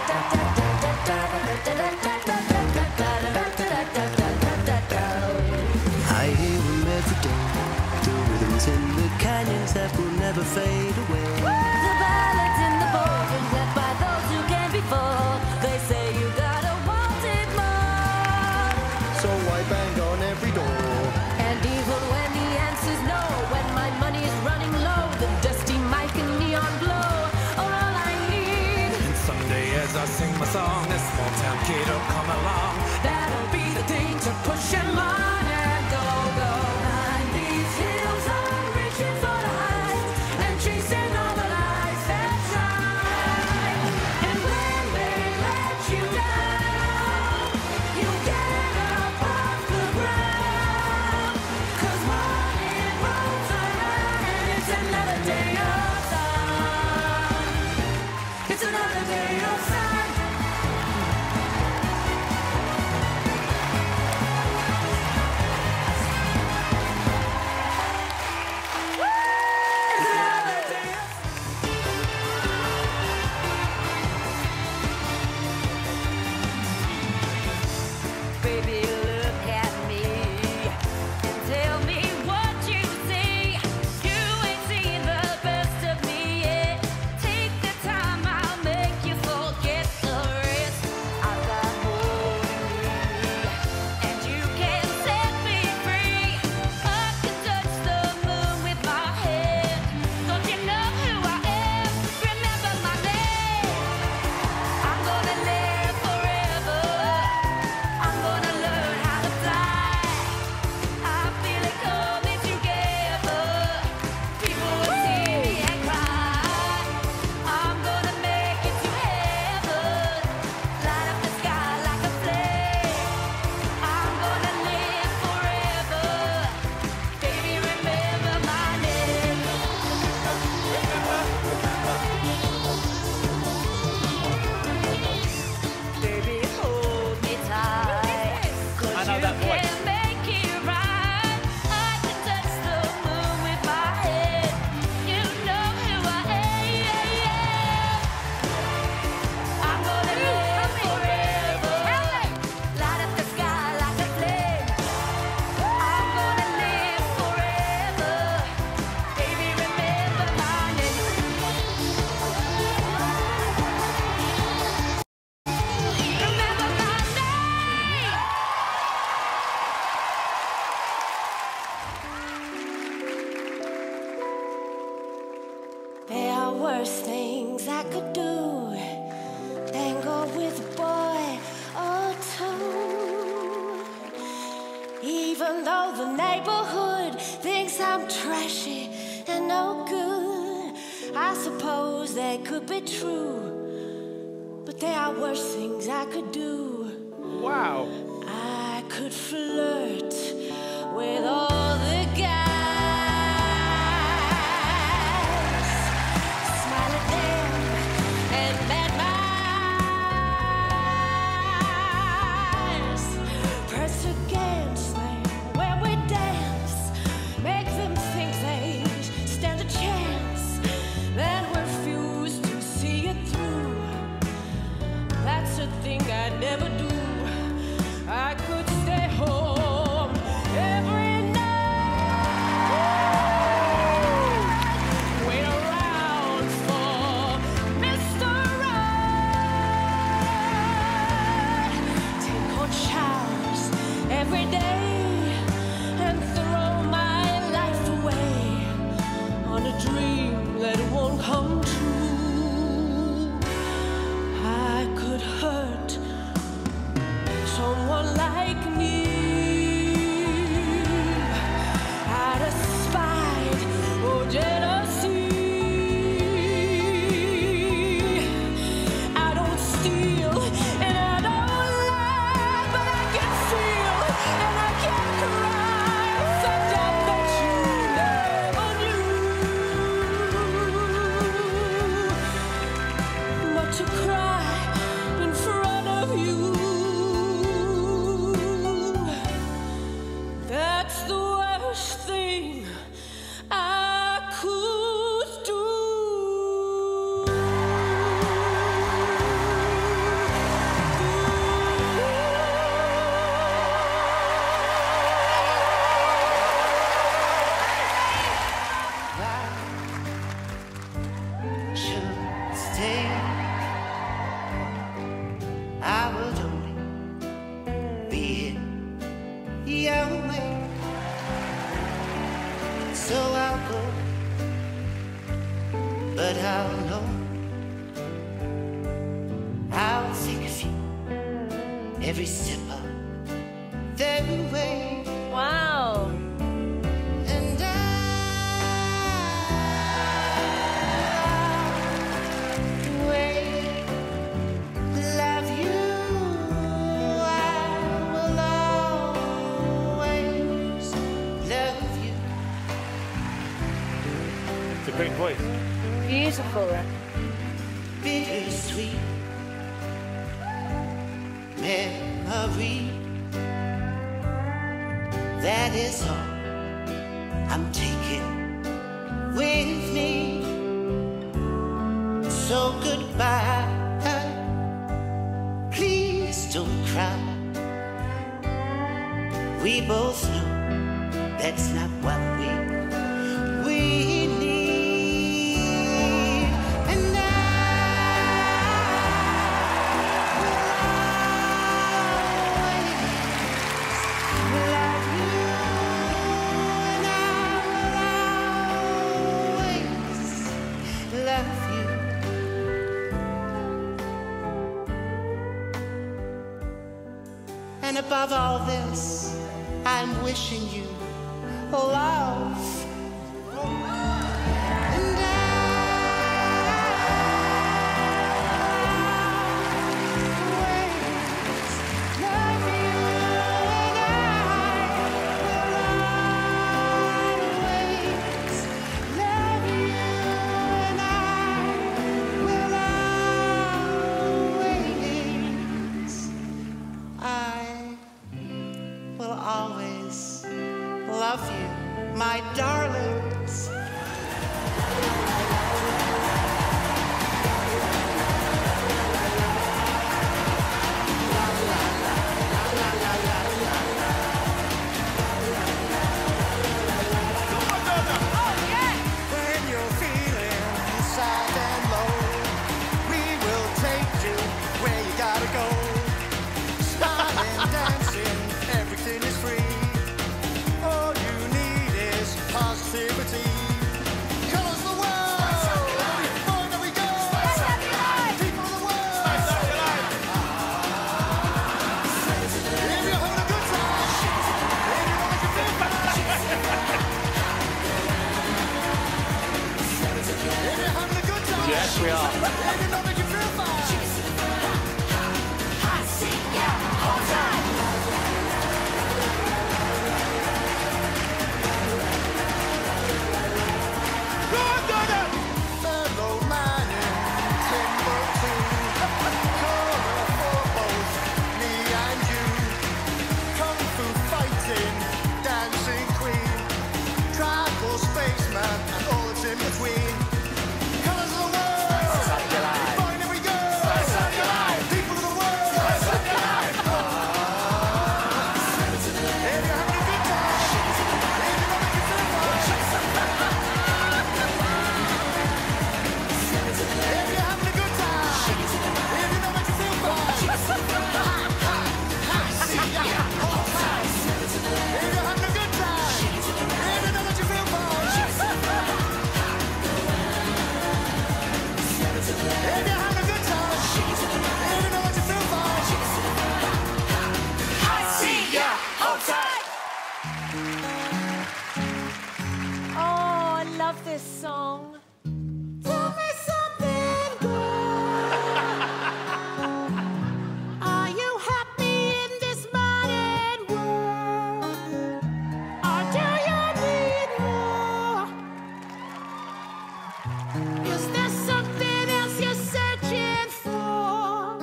I hear them every day, the rhythms in the canyons that will never fade away. The ballads in the ballrooms left by those who came before. They say you gotta want it more. So I bang on every door. And even when the answer's no, when my money is running low, the dusty mic and neon glow are all I need. And someday as I sing my song, this small town kid will come along. That'll be the thing to push him on and go, go. On these hills I'm reaching for the heights and chasing all the lights that shine. And when they let you down, you get up off the ground. 'Cause morning rolls around and it's another day of sun. It's another day of sun. Baby, look at me and tell me what you see. You ain't seen the best of me yet. Take the time, I'll make you forget the rest. I've got more than me, and you can set me free. I can touch the moon with my head. Don't you know who I am? Remember my name. I'm gonna live forever. I'm gonna learn how to fly. I feel it coming together. People will see me and cry. I'm gonna make it to heaven. Light up the sky like a flame. I'm gonna live forever. Baby, remember my name. Baby, hold me tight. 'Cause I know you that voice. can make it right. I can touch the moon with my head. You know who I am. I'm gonna live forever. Light up the sky like a flame. I'm gonna live forever. Baby, remember my name. Remember my name. There are worse things I could do than go with a boy or two. Even though the neighborhood thinks I'm trashy and no good, I suppose they could be true. But there are worse things I could do. Wow. I could flirt with all the guys, smile at them and admire, press against them when we dance, make them think they stand a chance, then refuse to see it through. That's a thing I'd never do. I could stay home every night, wait around for Mr. Right, take cold showers every day, and throw my life away on a dream that won't come true. I could hurt someone like me out of spite or jealousy. I don't steal and I don't lie, but I can feel and I can cry. Such a that you never knew. But to cry in front of you, that's the worst thing I could do. I'll know. I'll think of you every step of the way. Wow. And I'll wait, love you. I will always love you. It's a great voice. Beautiful. Bittersweet memory. That is all I'm taking with me. So goodbye. Please don't cry. We both know that's not what we need. And and above all this, I'm wishing you love. And always love you, my darlings. When you're feeling sad and low, we will take you where you gotta go. Smiling, dancing, everything is free. All you need is positivity. Colors the world. Boy, there we go. People of the world. If you're having a good time, if you know what you feel bad. If you're having a good time, Yes, we are. if you know that you feel fine. Fellow man in Timbuktu, corner for both me and you. Kung fu fighting, dancing queen, tribal spaceman, and all that's in between. Colors of the world, find every girl, people of the world. If you're having a good time, if you know that you feel fine. If you're having a good time, if you know that you feel fine. See ya, hold tight. If you're having a good time, if you know that you feel fine. If you're having a good time, if you know that you feel fine. See ya, hold tight. Oh, I love this song. Tell me something good. Are you happy in this modern world? Or do you need more? Is there something else you're searching for?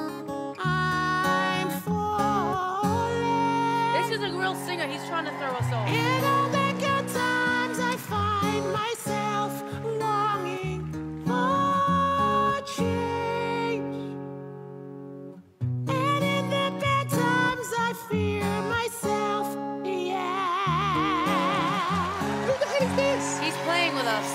I'm falling. This is a real singer. He's trying to throw us off. In all the good times, I find myself longing for change. And in the bad times, I fear myself. Yeah. Who the hell is this? He's playing with us.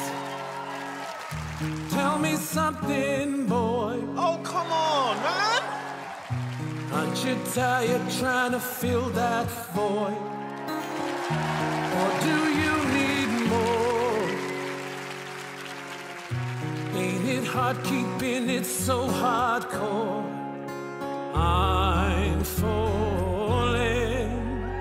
Tell me something, boy. Oh, come on, man. Aren't you tired trying to fill that void? Or do you need more? Ain't it sweetheart, keeping it so hardcore. I'm falling.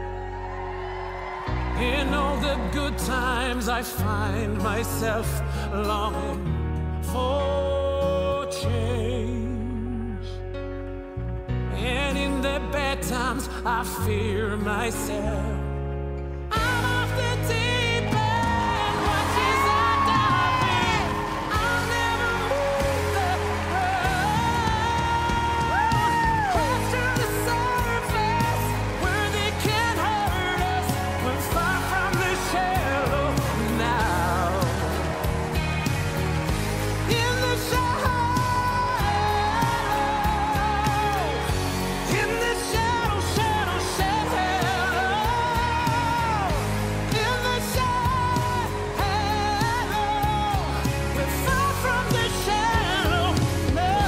In all the good times I find myself longing for change. And in the bad times I fear myself. I'm off the deep end, watches under me. I'll never move the road. Close to the surface, where they can't hurt us. We're far from the shallow now. In the shadow, in the shadow, shadow, shadow. In the shadow, we're far from the shallow now.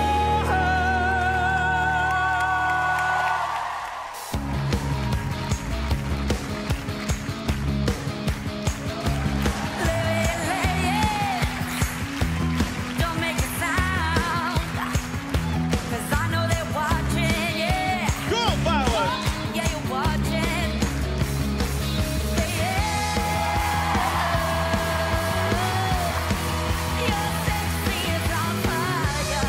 Don't make a sound, 'cause I know they're watching, yeah. Go, Bauer! Yeah, you're watching. Yeah. Your sexy is on fire.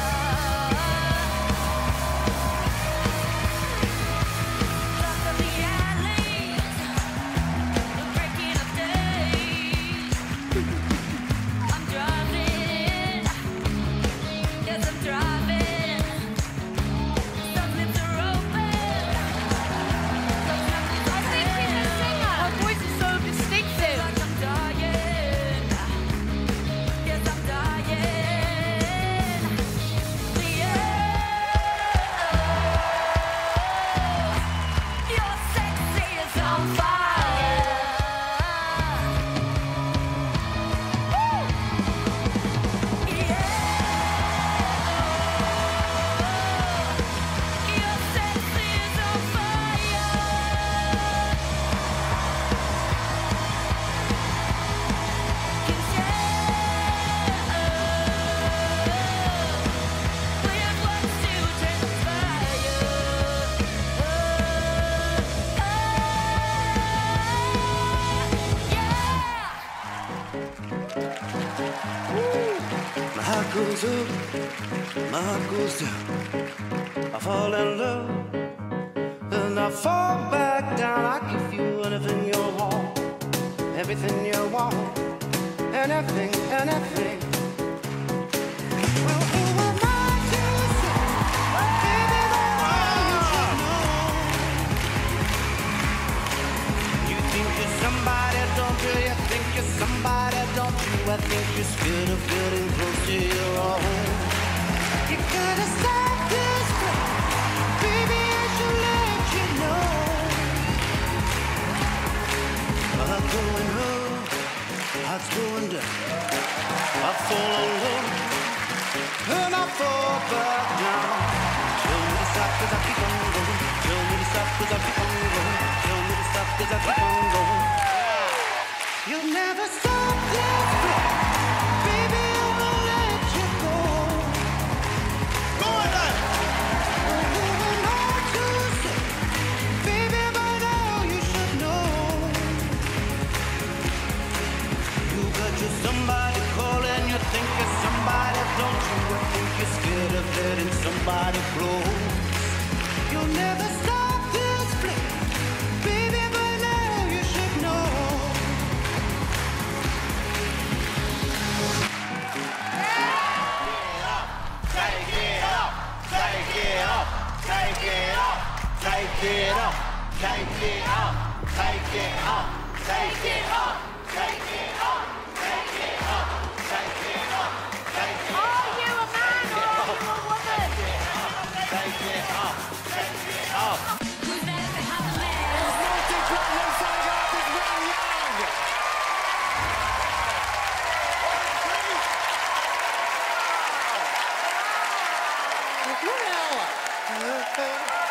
Lost in the alleys, breaking up days. I'm driving. Yes, I'm driving. Some lips are open. I think she's a singer. Her voice is so distinctive. Like I'm dying. Yes, I'm dying. Yeah. Your sexy is on fire. Yeah. Your sexy is on fire. Can share with what's to transpire. My heart goes up, my heart goes down. I fall in love, and I fall back down. I give you anything you want, everything you want, anything, anything. Well, who am I to say, baby, that you should know? You think you're somebody, don't you? You think you're somebody, don't you? I think you're scared of getting close to your own. You gotta stop this play, baby, I should let you know. My heart going up, heart's going down. I fall in love, and I fall back down. Tell me to stop 'cause I keep on going. Tell me to stop 'cause I keep on going. Tell me to stop 'cause I keep on going. You'll never stop this play, baby, I won't let you go. Go on, lad! Who am I to say, baby, by now you should know. You got you somebody calling, you think you're somebody, don't you? I think you're scared of letting somebody close. You'll never stop this play, baby, by now you should know. Take it up, take it up, take it up, take it up, take it up, take it up, take it up, take it up, take it up, take it up, take it up. Are you a man or are you a woman? Take it up, take it up. Who's there to have a man? Well,